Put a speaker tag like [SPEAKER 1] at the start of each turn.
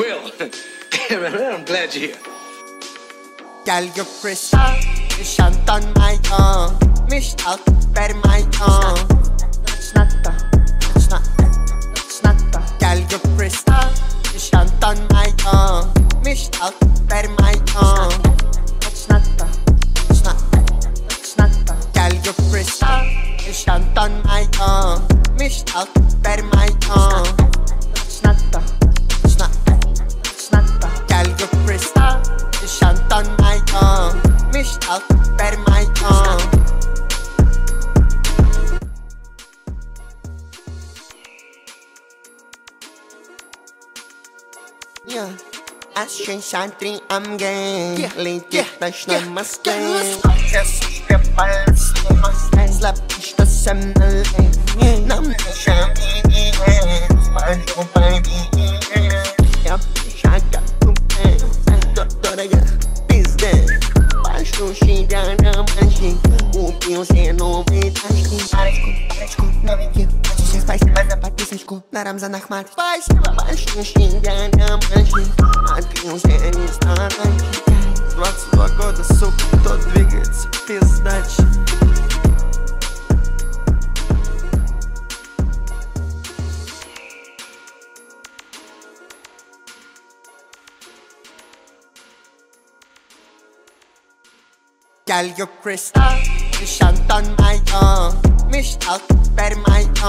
[SPEAKER 1] real. I'm glad you're here.
[SPEAKER 2] Girl, you're crystal, you shan't on my own. Mished out, very my own. It's not the, it's not the, it's not the. Girl, you're crystal, you shan't on my own. Mished out, very my own. It's not the, it's not the, it's not the. Girl, you're crystal, you shan't on my own. Mished out, very my own. It's not the, it's not the, it's not the. Girl, you're crystal, you shan't on my own. Mished out, very my own. Yeah, Ashton Shantri, I'm gay. Lady, that's not my skin. Just step by step, slap the seminal. Nam the champagne, sparkle baby. Yep, shaka, Doctor, business. Baixo, she down, and she won't be on saying no way. Não vem você faz, mas a Patrícia ficou na Ramza na Ahmad. Faz, baixo, xingando, manche. Adeus, é instante. Двадцать два года, сука, кто двигается, пиздачи. Girl, you're crystal, you shan't on my own. Mished out, very my